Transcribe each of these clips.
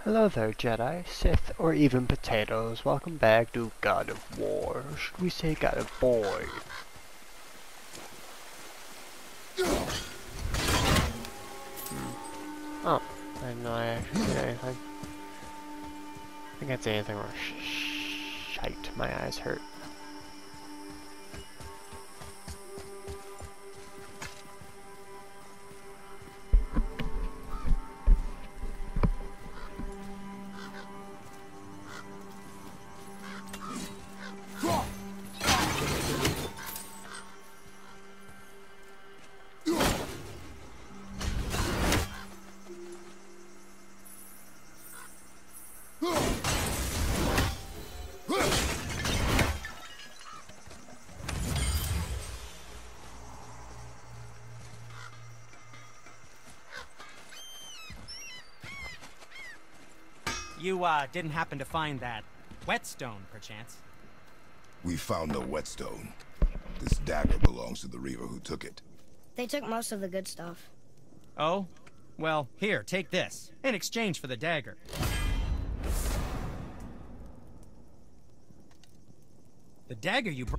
Hello there, Jedi, Sith, or even potatoes. Welcome back to God of War. Or should we say God of Boy? Oh, I didn't know I actually did anything. I think that's anything or shite. My eyes hurt. You, didn't happen to find that whetstone, perchance? We found no whetstone. This dagger belongs to the Reaver who took it. They took most of the good stuff. Oh? Well, here, take this, in exchange for the dagger. The dagger you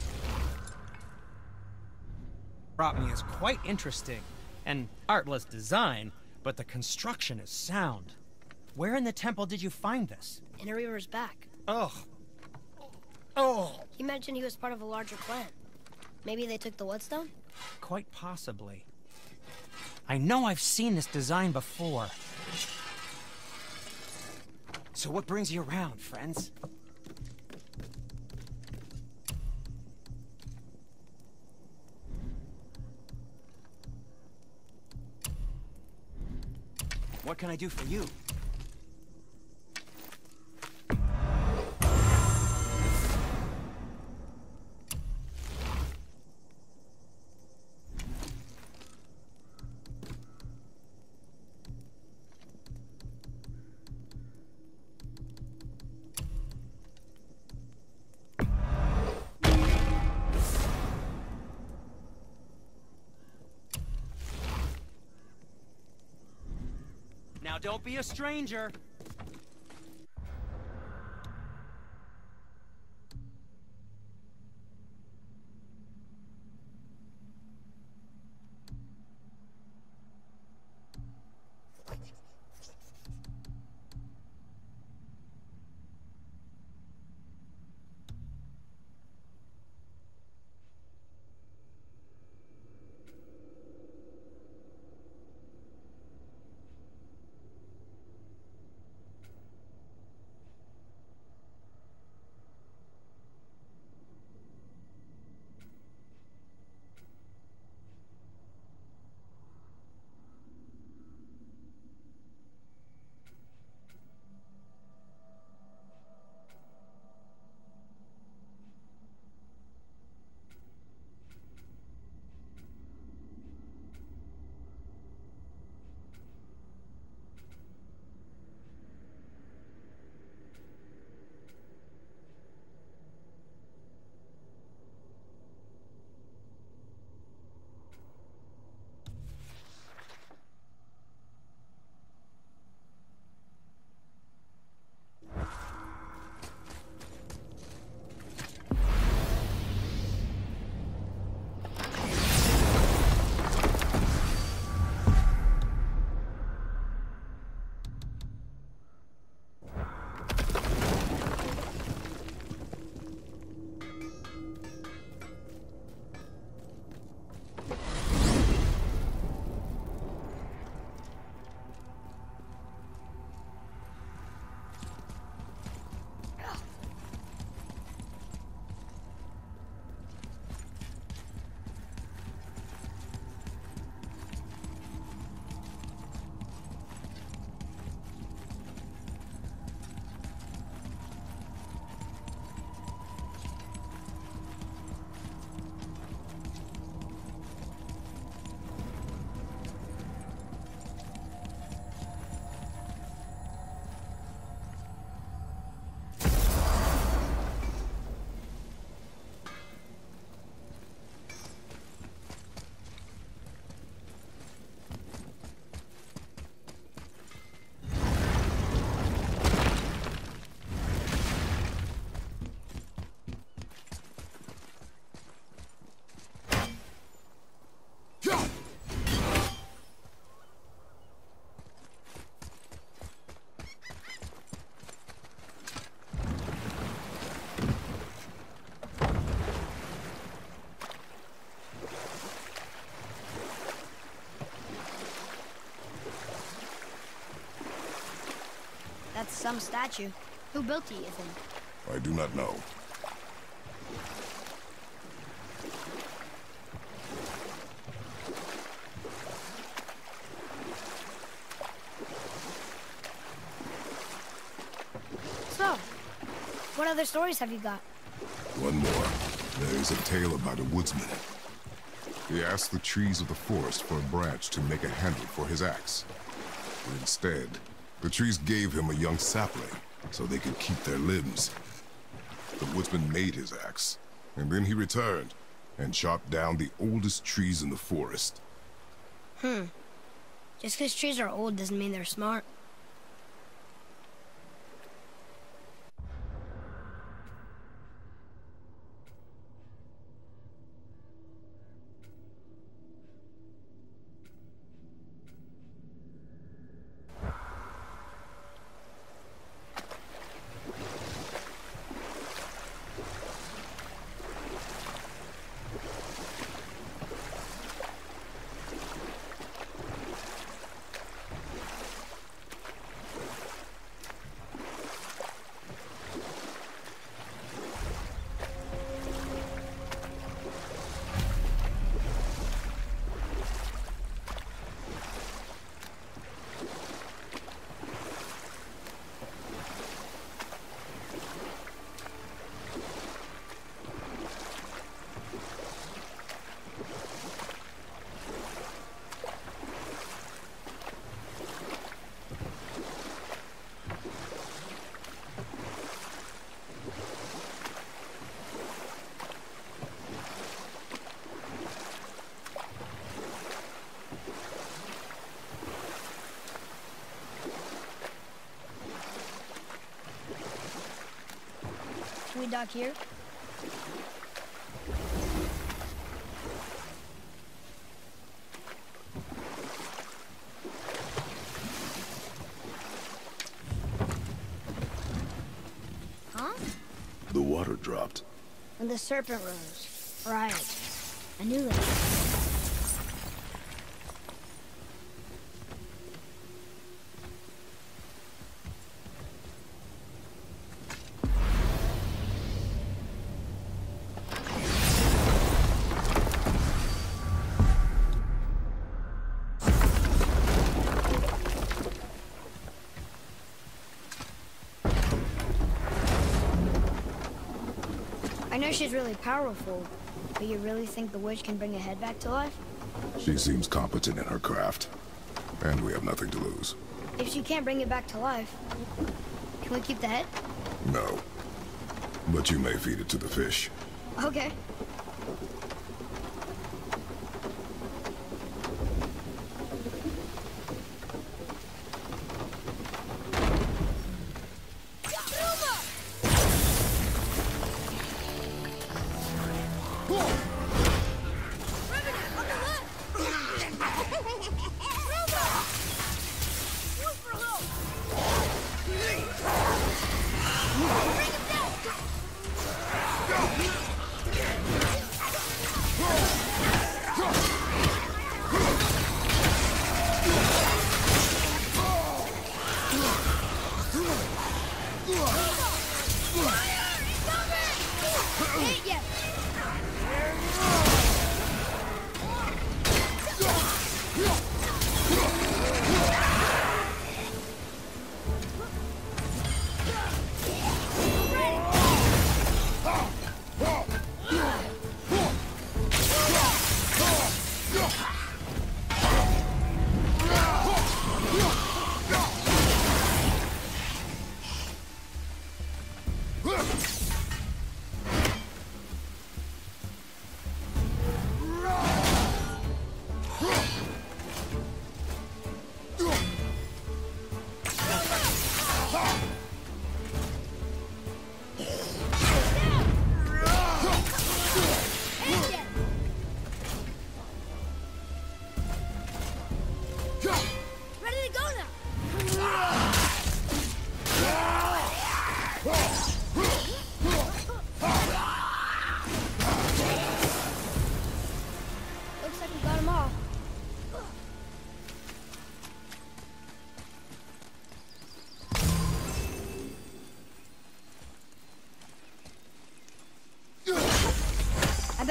brought me is quite interesting. An artless design, but the construction is sound. Where in the temple did you find this? In a Reaver's back. Ugh. Oh! He mentioned he was part of a larger clan. Maybe they took the whetstone? Quite possibly. I know I've seen this design before. So what brings you around, friends? What can I do for you? Now don't be a stranger. some statue. Who built it, you think? I do not know. So, what other stories have you got? One more. There is a tale about a woodsman. He asked the trees of the forest for a branch to make a handle for his axe. But instead, the trees gave him a young sapling so they could keep their limbs. The woodsman made his axe, and then he returned and chopped down the oldest trees in the forest. Just because trees are old doesn't mean they're smart. Can we dock here? Huh? The water dropped. When the serpent rose. Right. I knew that. I know she's really powerful, but you really think the witch can bring a head back to life? She seems competent in her craft, and we have nothing to lose. If she can't bring it back to life, can we keep the head? No. But you may feed it to the fish. Okay. Hit ya!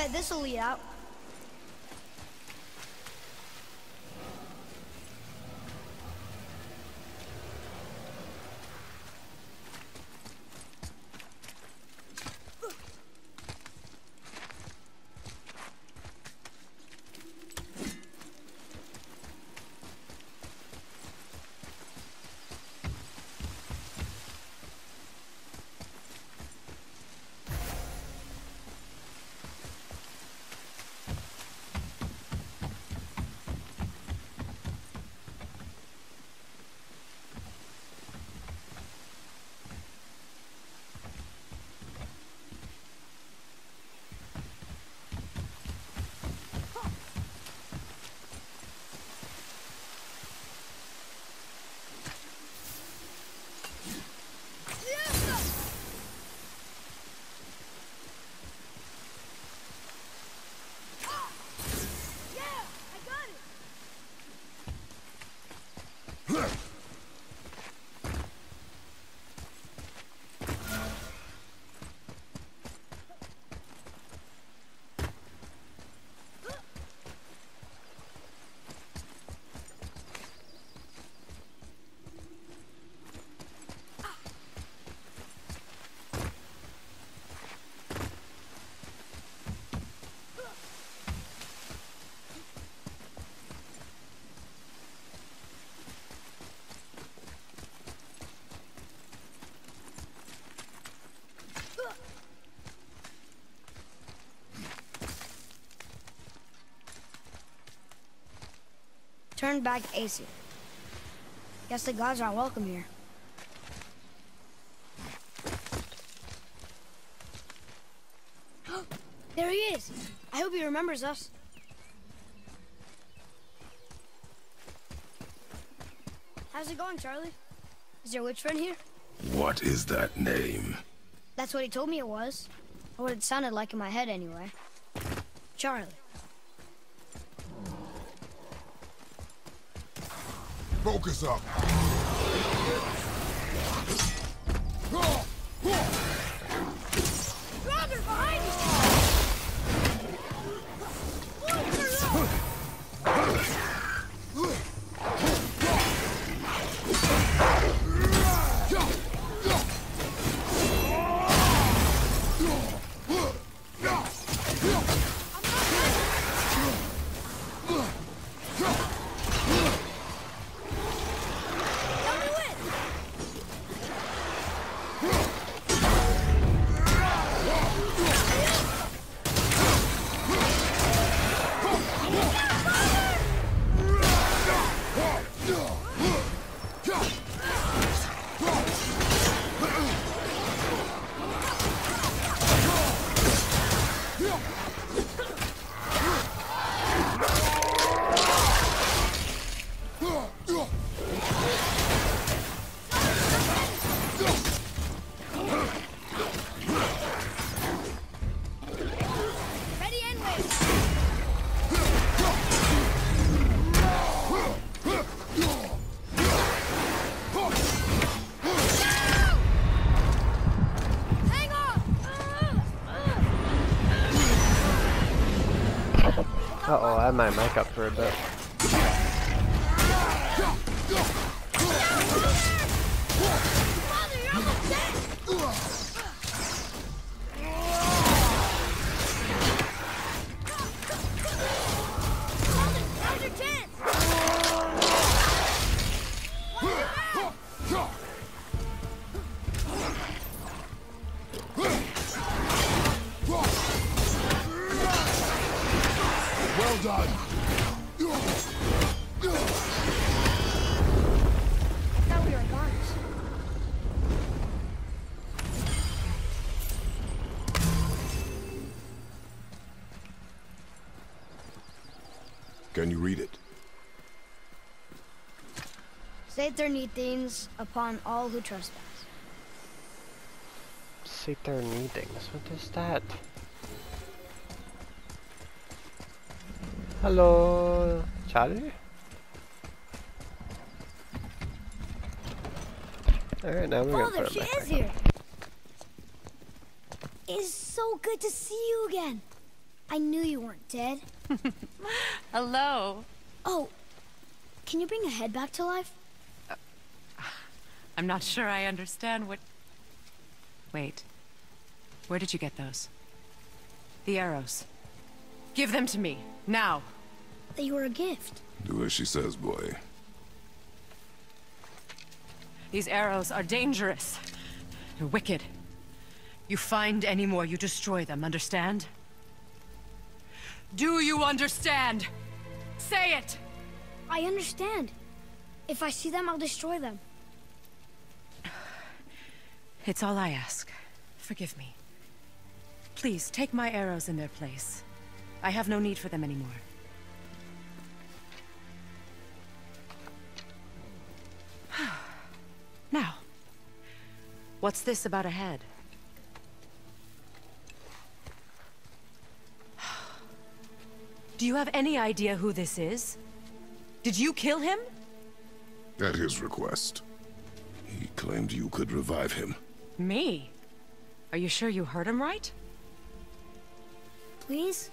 bet this'll lead out. Turned back Aesir. Guess the gods aren't welcome here. There he is! I hope he remembers us. How's it going, Charlie? Is your witch friend here? What is that name? That's what he told me it was. Or what it sounded like in my head anyway. Charlie. Focus up. Roger, behind you! Uh-oh, I had my mic up for a bit. Well done. Thought we were goners. Can you read it? Sater need things upon all who trespass. Sater needings, what is that? Hello, Charlie? Alright, now we're gonna Father, put she it is back. here. It's so good to see you again. I knew you weren't dead. Hello. Oh, can you bring a head back to life? I'm not sure I understand what... Wait. Where did you get those? The arrows. Give them to me, now. They were a gift. Do as she says, boy. These arrows are dangerous. They're wicked. You find any more, you destroy them, understand? Do you understand? Say it! I understand. If I see them, I'll destroy them. It's all I ask. Forgive me. Please, take my arrows in their place. I have no need for them anymore. Now, what's this about a head? Do you have any idea who this is? Did you kill him? At his request. He claimed you could revive him. Me? Are you sure you heard him right? Please?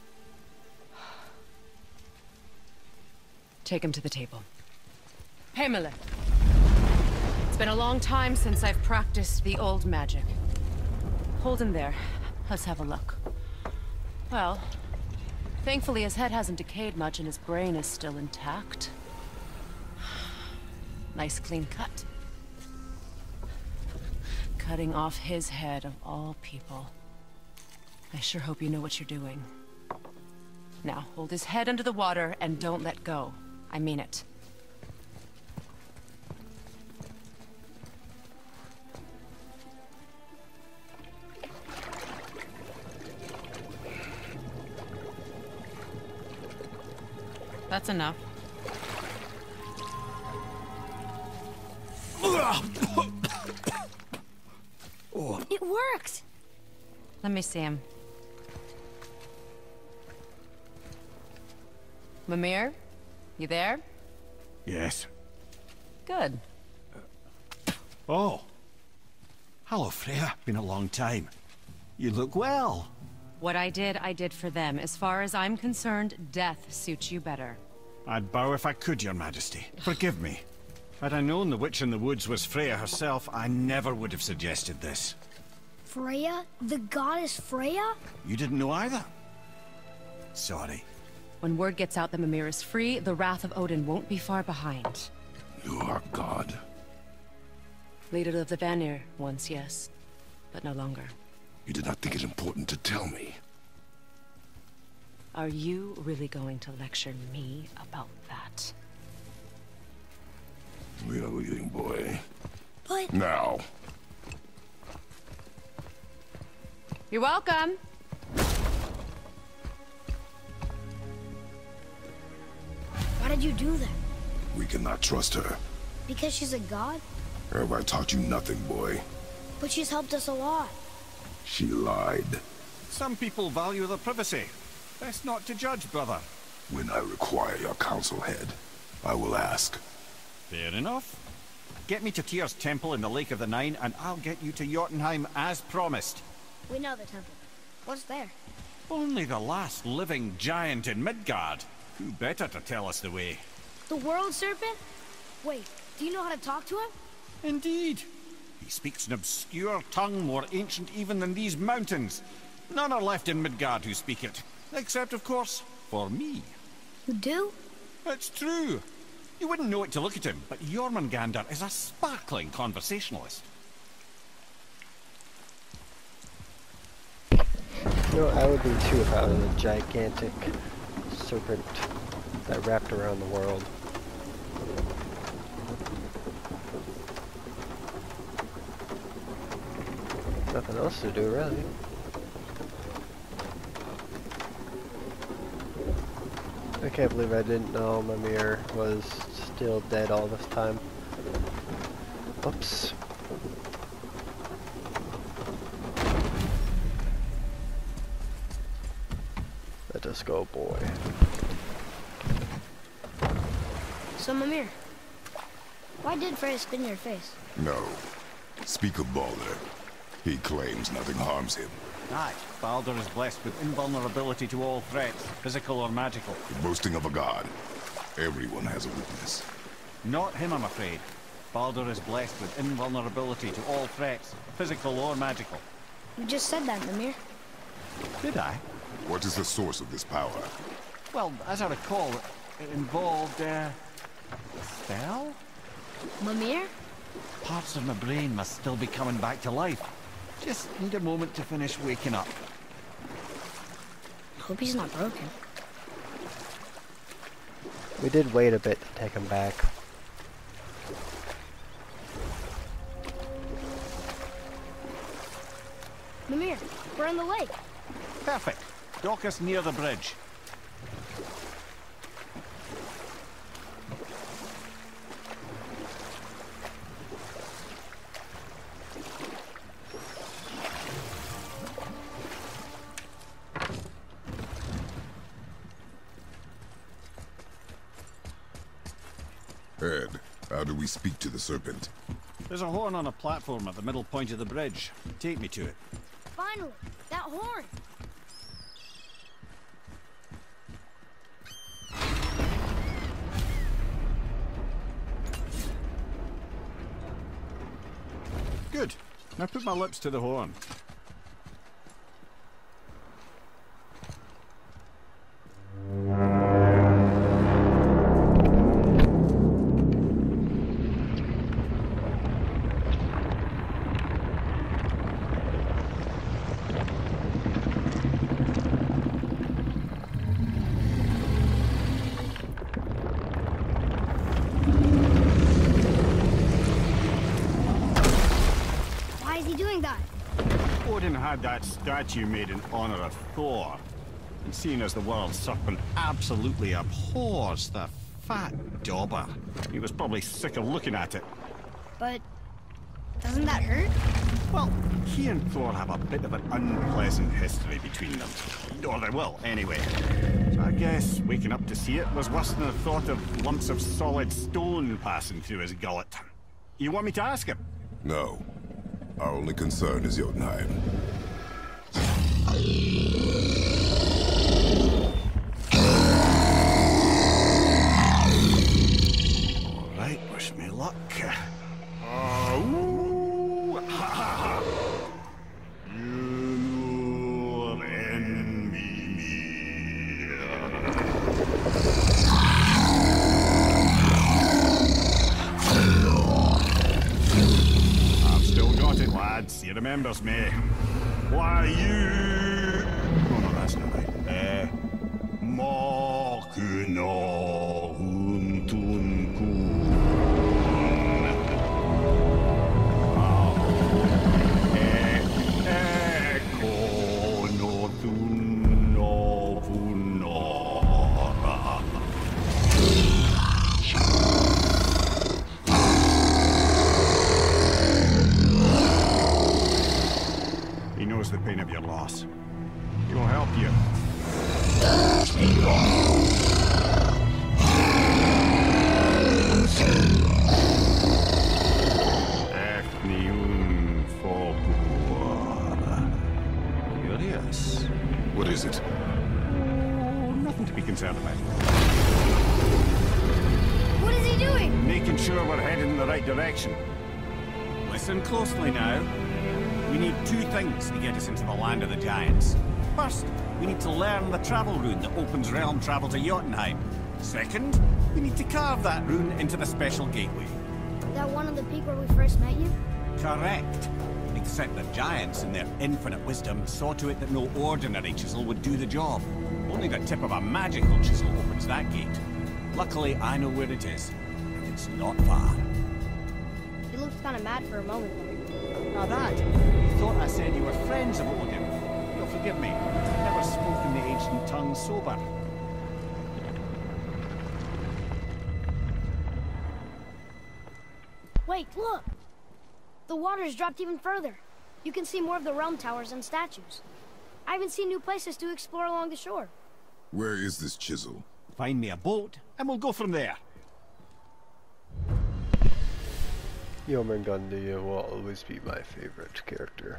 Take him to the table. Himmler. It's been a long time since I've practiced the old magic. Hold him there. Let's have a look. Well, thankfully his head hasn't decayed much and his brain is still intact. Nice clean cut. Cutting off his head of all people. I sure hope you know what you're doing. Now, hold his head under the water and don't let go. I mean it. That's enough. It worked! Let me see him. Mimir? You there? Yes. Good. Oh. Hello, Freya. Been a long time. You look well. What I did for them. As far as I'm concerned, death suits you better. I'd bow if I could, Your Majesty. Forgive me. Had I known the witch in the woods was Freya herself, I never would have suggested this. Freya? The goddess Freya? You didn't know either? Sorry. When word gets out that Mimir is free, the wrath of Odin won't be far behind. You are God. Leader of the Vanir, once, yes. But no longer. You did not think it important to tell me. Are you really going to lecture me about that? We are leaving, boy. But... Now. You're welcome. Why did you do that? We cannot trust her. Because she's a god? Have I taught you nothing, boy? But she's helped us a lot. She lied. Some people value their privacy. Best not to judge, brother. When I require your council head, I will ask. Fair enough. Get me to Tyr's temple in the Lake of the Nine, and I'll get you to Jotunheim as promised. We know the temple. What's there? Only the last living giant in Midgard. Who better to tell us the way? The World Serpent? Wait, do you know how to talk to him? Indeed. He speaks an obscure tongue more ancient even than these mountains. None are left in Midgard who speak it. Except, of course, for me. You do? It's true. You wouldn't know it to look at him, but Jormungandr is a sparkling conversationalist. You know, I would be too if I was a gigantic serpent that wrapped around the world. Nothing else to do, really. I can't believe I didn't know Mimir was still dead all this time. Oops. Let us go, boy. So, Mimir, why did Freya spit in your face? No. Speak of Balder. He claims nothing harms him. Aye, Baldur is blessed with invulnerability to all threats, physical or magical. The boasting of a god. Everyone has a weakness. Not him, I'm afraid. Baldur is blessed with invulnerability to all threats, physical or magical. You just said that, Mimir. Did I? What is the source of this power? Well, as I recall, it involved, a spell? Mimir? Parts of my brain must still be coming back to life. Just need a moment to finish waking up. Hope he's not broken. We did wait a bit to take him back. Mimir, we're in the lake. Perfect. Dock us near the bridge. Ed, how do we speak to the serpent? There's a horn on a platform at the middle point of the bridge. Take me to it. Finally, that horn. Good. Now put my lips to the horn. Why is he doing that? Odin had that statue made in honor of Thor. And seeing as the world serpent absolutely abhors the fat dauber, he was probably sick of looking at it. But doesn't that hurt? Well, he and Thor have a bit of an unpleasant history between them. Or they will, anyway. So I guess waking up to see it was worse than the thought of lumps of solid stone passing through his gullet. You want me to ask him? No. Our only concern is Jotunheim. All right, wish me luck. Ooh, ha, ha, ha. You're in me. I've still got it, lads. He remembers me. Why you? Oh no, that's not right. Mokuno Huntun He knows the pain of your loss. He will help you. Curious. What is it? Oh, nothing to be concerned about. What is he doing? Making sure we're heading in the right direction. Listen closely now. We need two things to get us into the land of the giants. First, we need to learn the travel rune that opens realm travel to Jotunheim. Second, we need to carve that rune into the special gateway. That one on the peak where we first met you? Correct. Except the giants, in their infinite wisdom, saw to it that no ordinary chisel would do the job. Only the tip of a magical chisel opens that gate. Luckily, I know where it is, and it's not far. You looked kind of mad for a moment there. Now that, you thought I said you were friends of Odin. You'll forgive me. I've never spoken the ancient tongue sober. Wait, look! The water's dropped even further. You can see more of the realm towers and statues. I even see new places to explore along the shore. Where is this chisel? Find me a boat, and we'll go from there. Jormungandr will always be my favorite character.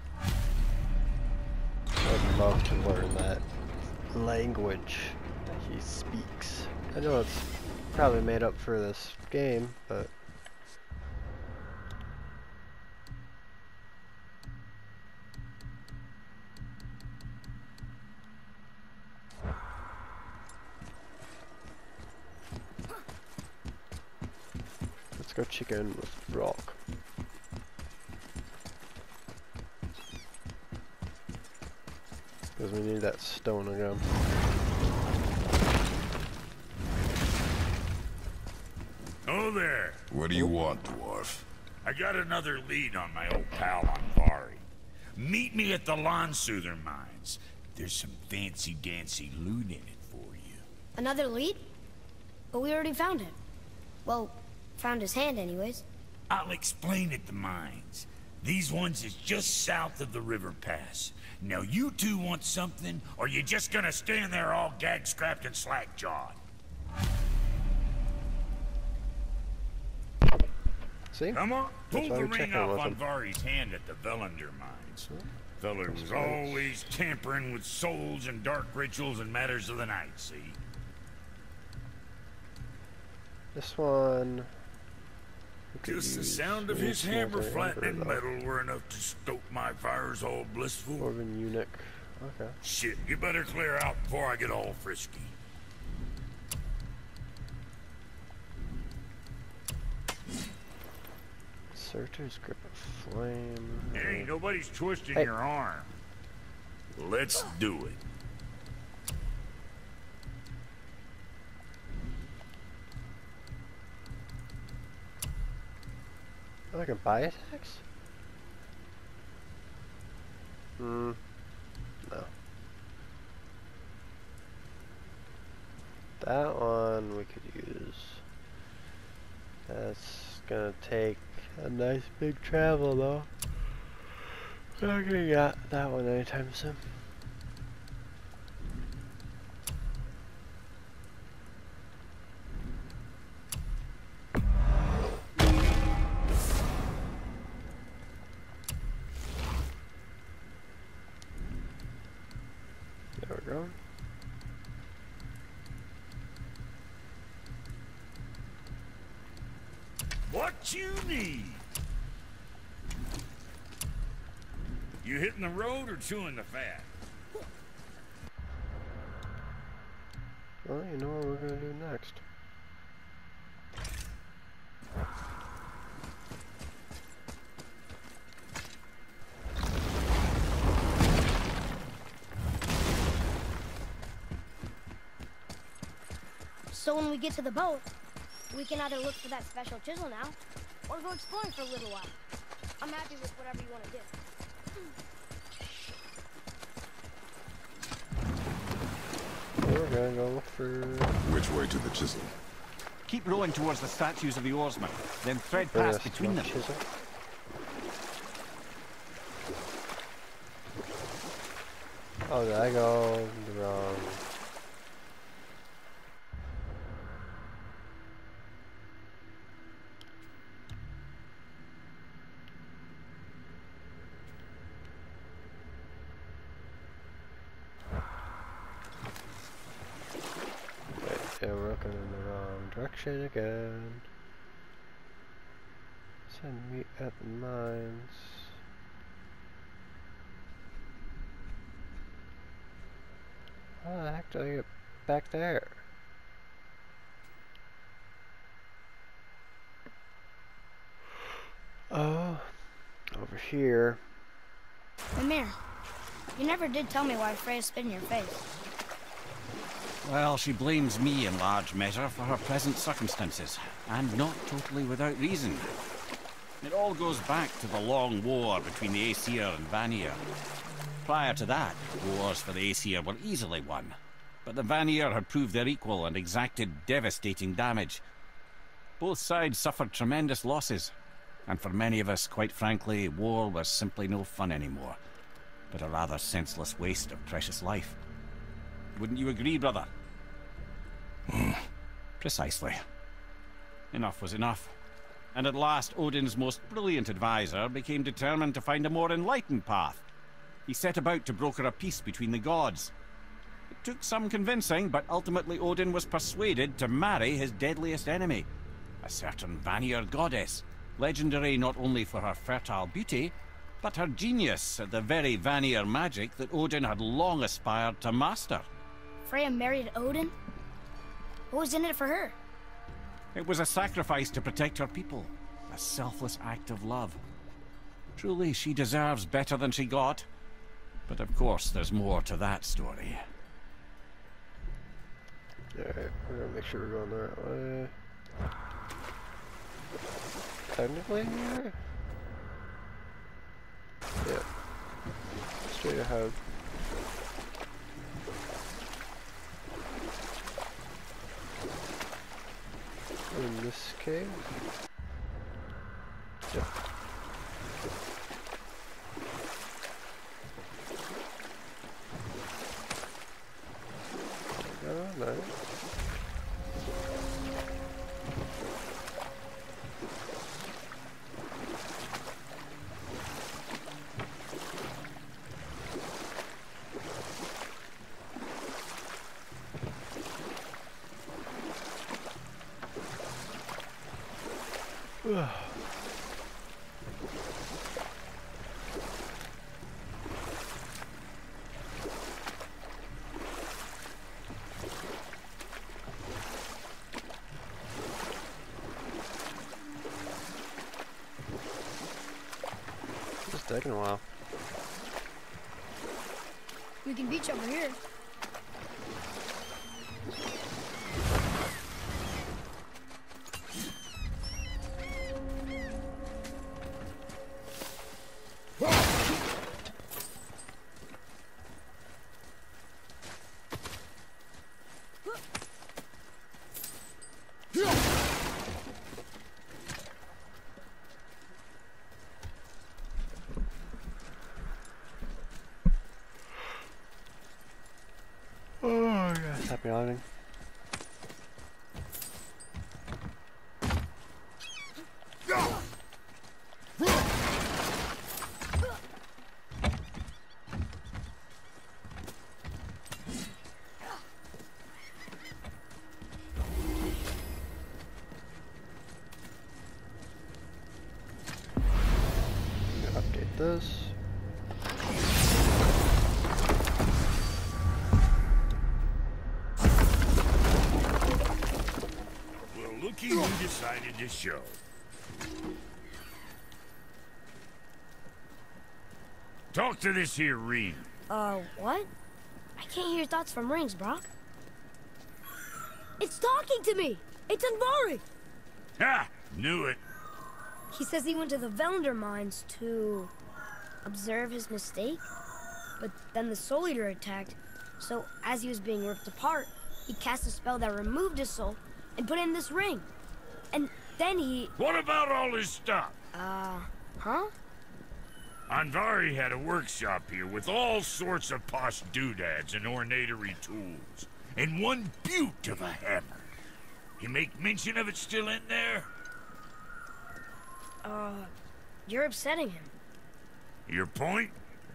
I'd love to learn that language that he speaks. I know it's probably made up for this game, but let's go chicken with Rock. Because we need that stone again. Oh there! What do you want, dwarf? I got another lead on my old pal Andvari. Meet me at the Lawn-Soother Mines. There's some fancy-dancy loot in it for you. Another lead? But we already found him. Well, found his hand anyways. I'll explain at the mines. These ones is just south of the river pass. Now you two want something, or you just gonna stand there all gag-scrapped and slack-jawed? See? Come on, pull That's why the we're ring checking off with on him. Vari's hand at the Velander mines. Feller was right. always tampering with souls and dark rituals and matters of the night, see? This one. we could Just the use sound of really his small hammer diameter, flattening though. metal were enough to stoke my fires all blissful. Dwarven eunuch. Okay. Shit, you better clear out before I get all frisky. Surtur's grip of flame. Hey, nobody's twisting Hey. your arm. Let's do it. Oh, I can buy attacks? No. That one we could use. That's gonna take a nice big travel though. Not gonna get that one anytime soon. There we go. What you need? You hitting the road or chewing the fat? Well, you know what we're gonna do next. So when we get to the boat, we can either look for that special chisel now, or go exploring for a little while. I'm happy with whatever you want to do. We're gonna go look for. Which way to the chisel? Keep rowing towards the statues of the oarsmen, then thread for past this between them. chisel. Oh, did I go the wrong? Wait, yeah, we're looking in the wrong direction again. Send me at the mines. How the heck do I get back there? Oh, over here. Mimir, you never did tell me why Freya spit in your face. Well, she blames me in large measure for her present circumstances, and not totally without reason. It all goes back to the long war between the Aesir and Vanir. Prior to that, wars for the Aesir were easily won, but the Vanir had proved their equal and exacted devastating damage. Both sides suffered tremendous losses, and for many of us, quite frankly, war was simply no fun anymore, but a rather senseless waste of precious life. Wouldn't you agree, brother? Precisely. Enough was enough. And at last, Odin's most brilliant advisor became determined to find a more enlightened path. He set about to broker a peace between the gods. It took some convincing, but ultimately Odin was persuaded to marry his deadliest enemy, a certain Vanir goddess, legendary not only for her fertile beauty, but her genius at the very Vanir magic that Odin had long aspired to master. Freya married Odin? What was in it for her? It was a sacrifice to protect her people, a selfless act of love. Truly, she deserves better than she got. But of course, there's more to that story. Alright, we're gonna make sure we're going the right way. Technically, yeah. Yeah. Straight ahead. In this cave? Yeah. Oh, nice. It's taking a while. We can beach over here. Oh, yeah. Stop yawning. Update this. Looky who decided to show. Talk to this here Reem. What? I can't hear thoughts from rings, Brock. It's talking to me! It's Andvari! Ha! Knew it. He says he went to the Velnder mines to observe his mistake, but then the Soul Eater attacked, so as he was being ripped apart, he cast a spell that removed his soul and put it in this ring. And then he... What about all his stuff? Huh? Andvari had a workshop here with all sorts of posh doodads and ornatory tools, and one beaut of a hammer. You make mention of it still in there? You're upsetting him. Your point?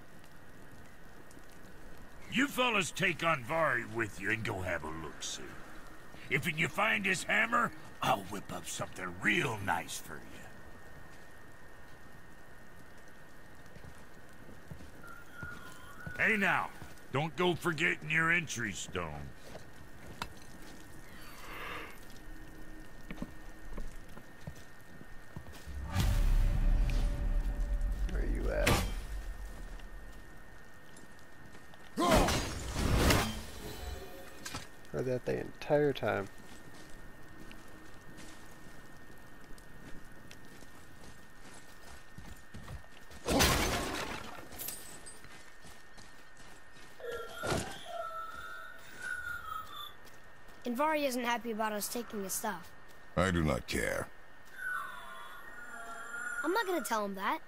You fellas take Andvari with you and go have a look-see. If you find his hammer, I'll whip up something real nice for you. Hey now, don't go forgetting your entry stone. Where are you at? Heard that the entire time. Andvari isn't happy about us taking his stuff. I do not care. I'm not gonna tell him that.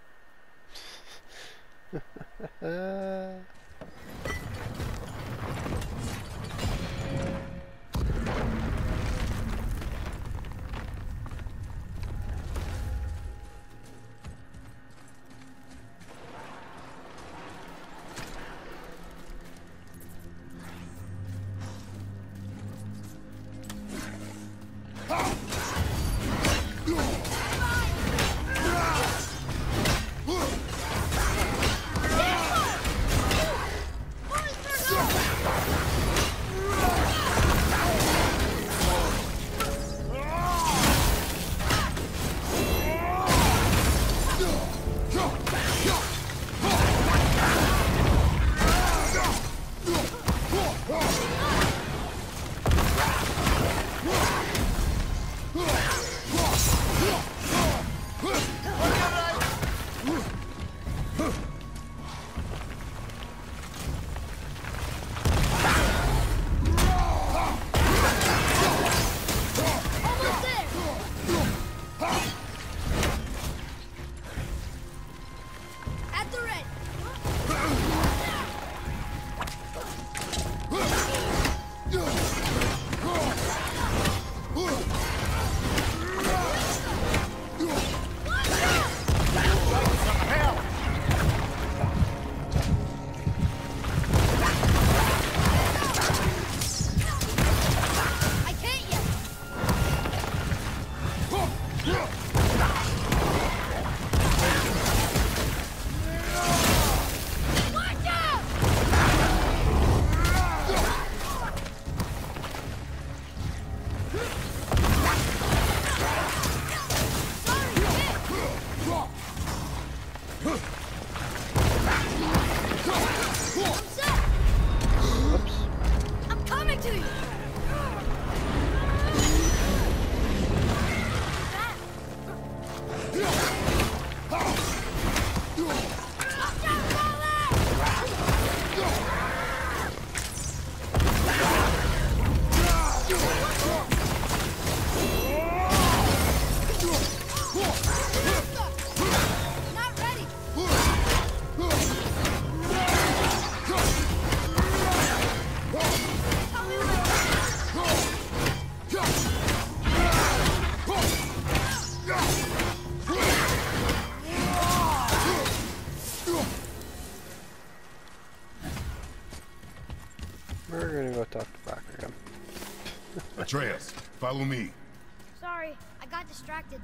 We're gonna go talk to Brock again. Atreus, follow me. Sorry, I got distracted.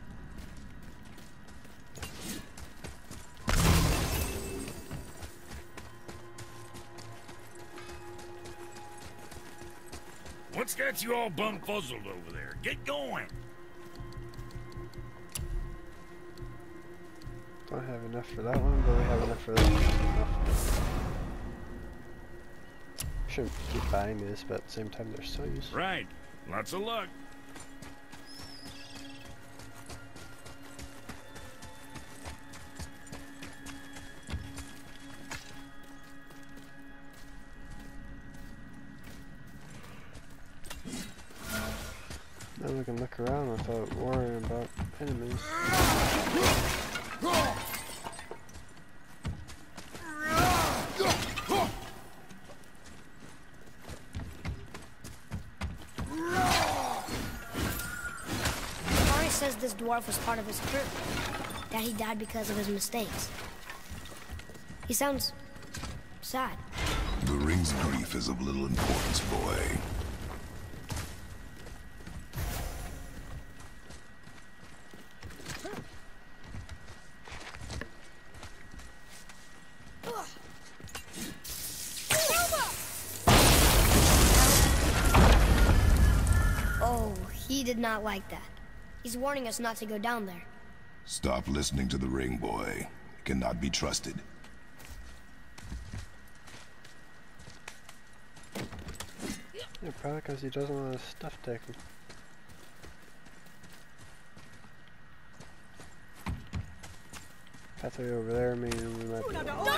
What's got you all bumfuzzled over there? Get going! Don't have enough for that one, but we have enough for this one. Shouldn't keep buying this, but at the same time they're so useful. Right. Lots of luck. Now we can look around without worrying about enemies. Barney says this dwarf was part of his crew, that he died because of his mistakes. He sounds sad. The ring's grief is of little importance, boy. Oh, he did not like that. He's warning us not to go down there. Stop listening to the ring, boy. It cannot be trusted. Yeah, probably because he doesn't want his stuff taken. Pathway over there, meaning we might be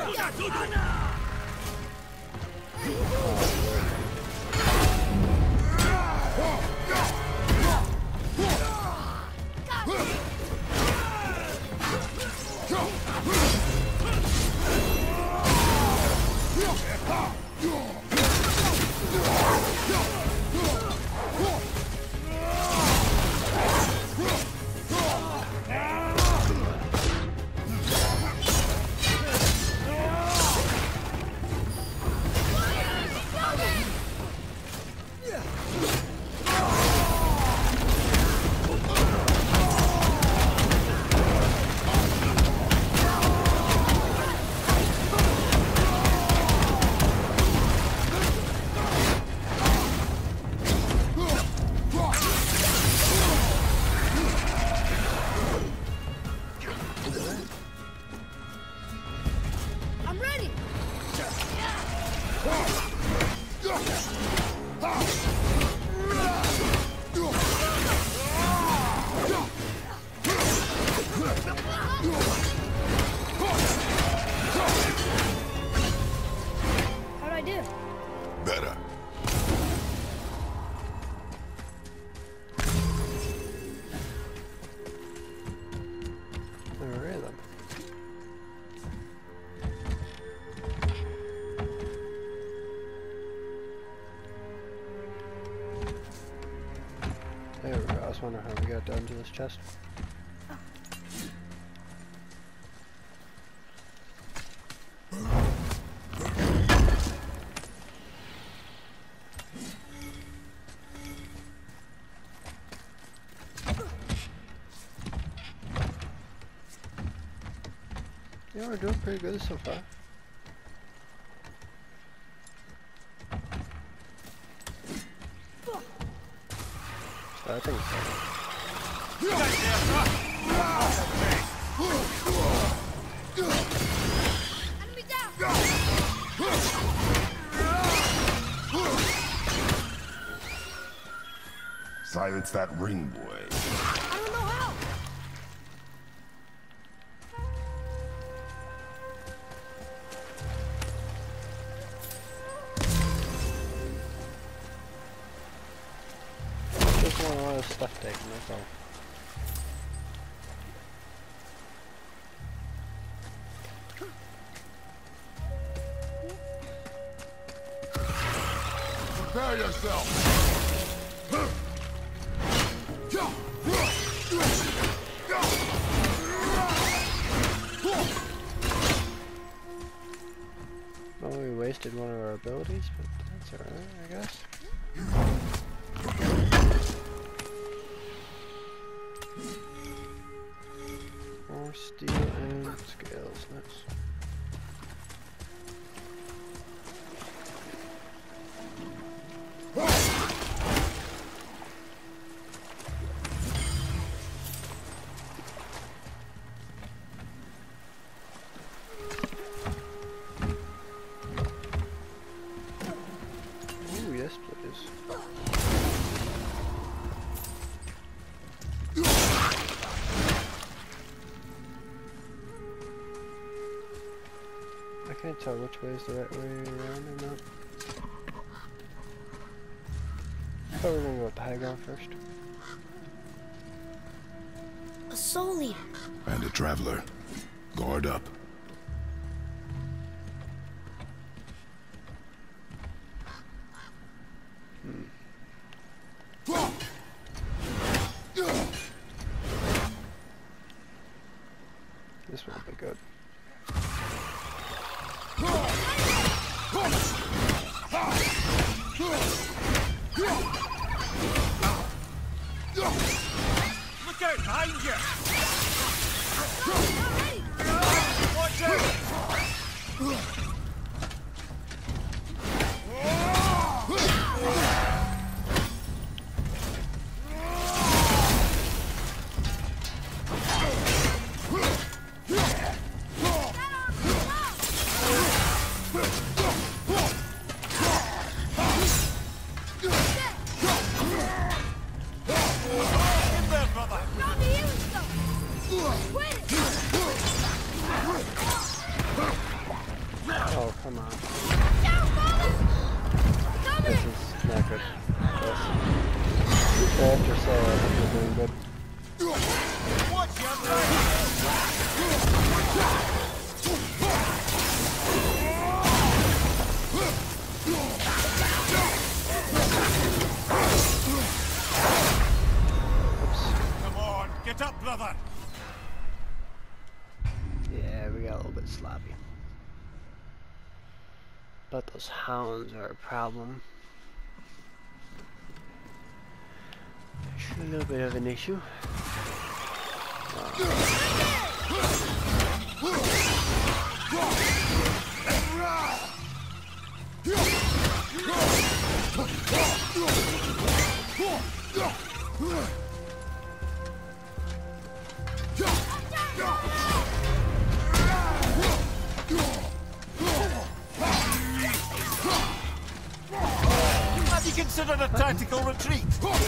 I'm ready! How'd I do? Better. There are them. There we go. I was wondering how we got down to this chest. Yeah, we're doing pretty good so far. I think so. Enemy down! Silence that ring, boy. I don't know how! Just want a lot of stuff taken, that's all. Prepare yourself! Well, we wasted one of our abilities, but That's alright, I guess. More steel and scales, nice. Ooh, yes please. I can't tell which way is the right way around or not. I thought we were gonna go with the high ground first. A soul eater. And a traveler. Guard up. This won't be good. Look out behind you! Watch out! In there, brother! Not the healing stuff. Quit it. Oh, come on. Down, father. Come This here. is not good. This. After so, I think we're doing good. Watch your right! Oops. Come on, get up, brother! Yeah, we got a little bit sloppy. But those hounds are a problem. Actually, a little bit of an issue. Have you considered a tactical retreat?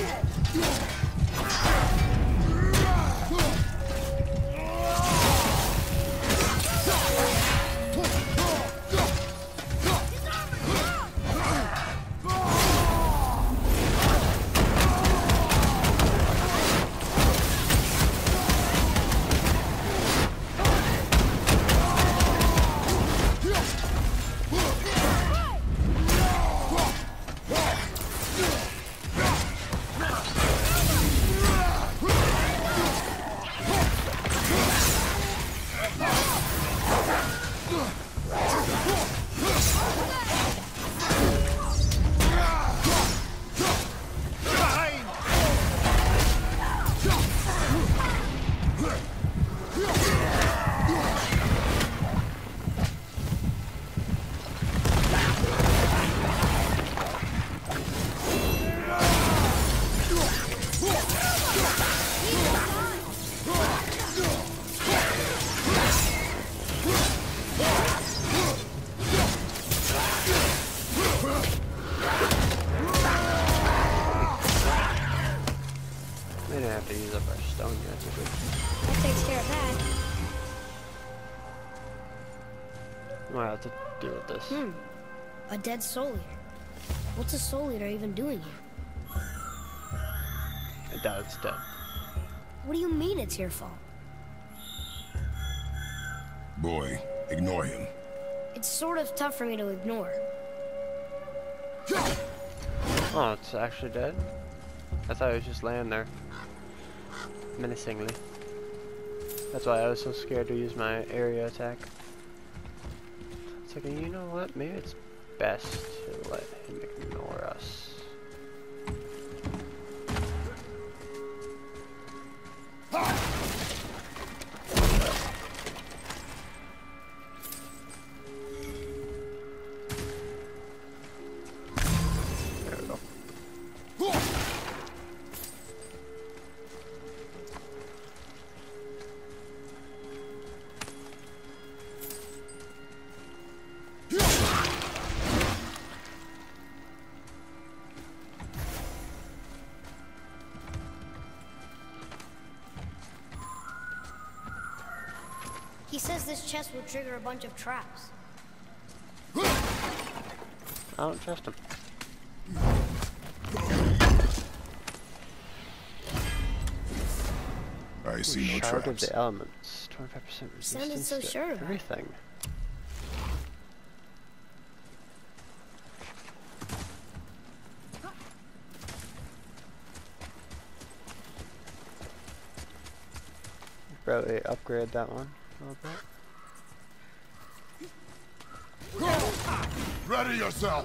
We didn't have to use up our stone yet, did we? That takes care of that. What do I have to do with this? A dead soul eater. What's a soul eater even doing here? I doubt it's dead. What do you mean it's your fault? Boy, ignore him. It's sort of tough for me to ignore. Oh, it's actually dead? I thought it was just laying there. Menacingly. That's why I was so scared to use my area attack. It's like, you know what? Maybe it's best to let him ignore us. There we go. He says this chest will trigger a bunch of traps. I don't trust him. I see no Shard of traps. the elements. 25% resistance so to sure about it. everything. Probably upgrade that one a little bit. Ready yourself!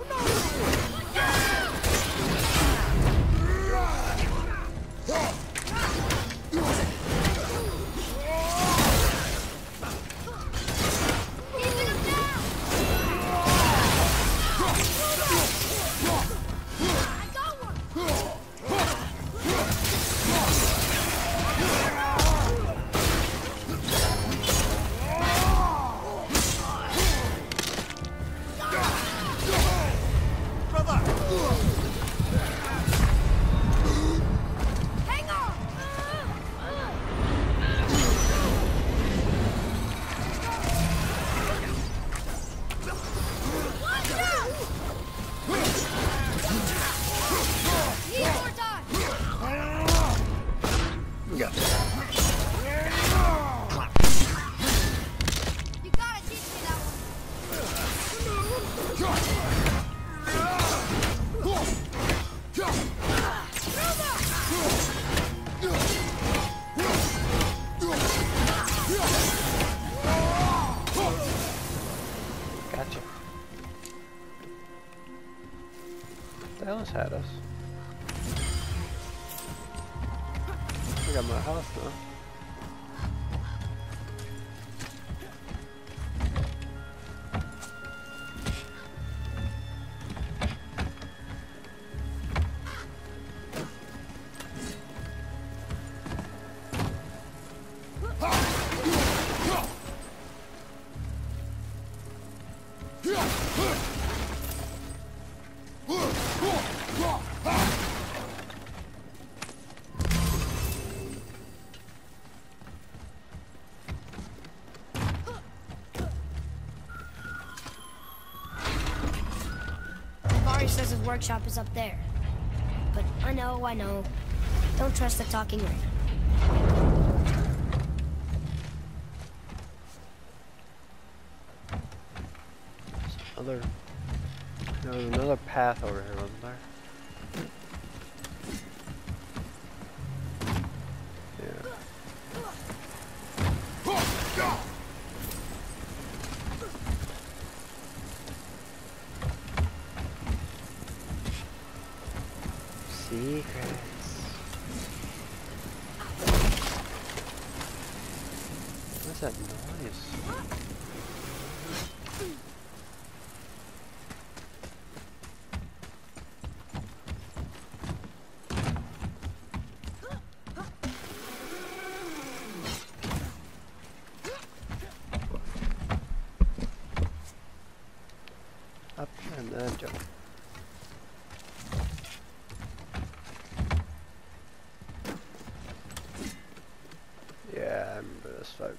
Gotcha. The hell has had us? I got my health now. Vari says his workshop is up there. But I know. Don't trust the talking ring. There's another path over here, wasn't there? Yeah. Secrets. What's that noise? Up and then jump. Yeah, I remember this fight.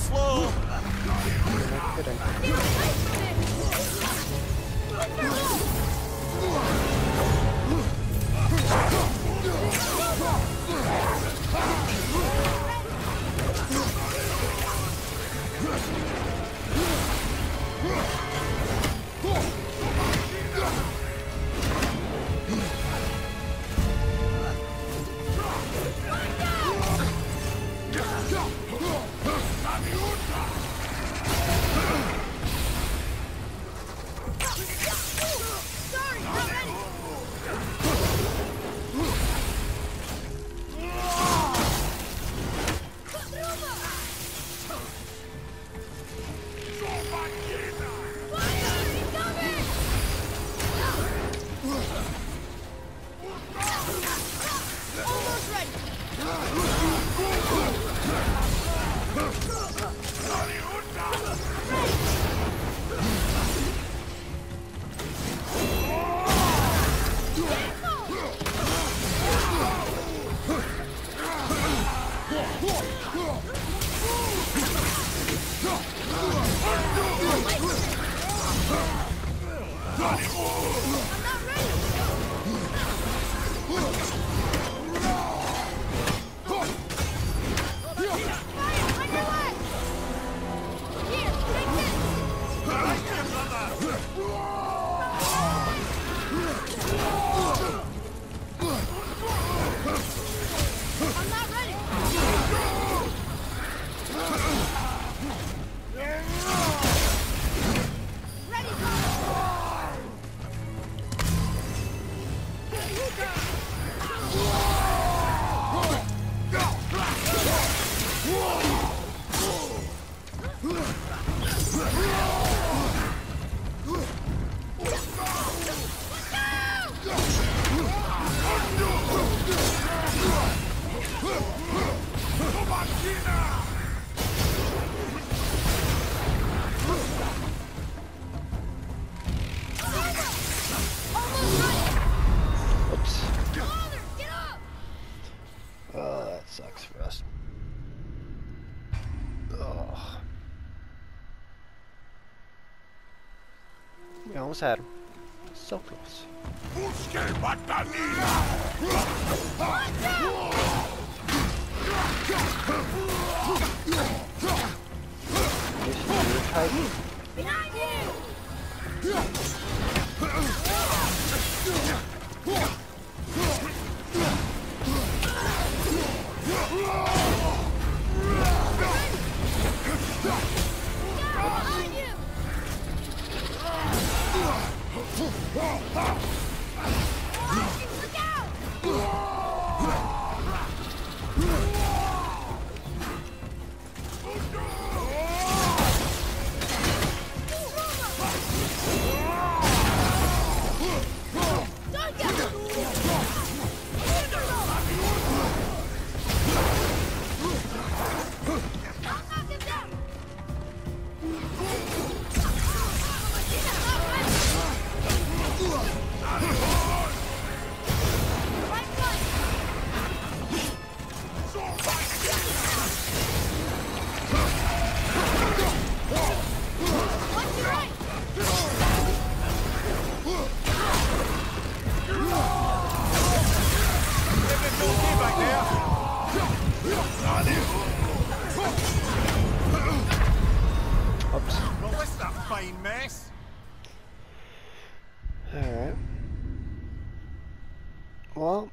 slow. No kidding. Sucks for us. Ugh. We almost had him. So close. Behind you! Alright. Well.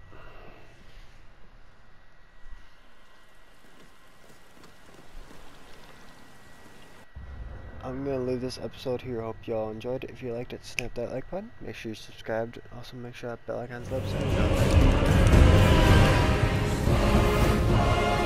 I'm gonna leave this episode here. Hope y'all enjoyed it. If you liked it, snap that like button. Make sure you subscribed. Also make sure that bell icon's up so you know.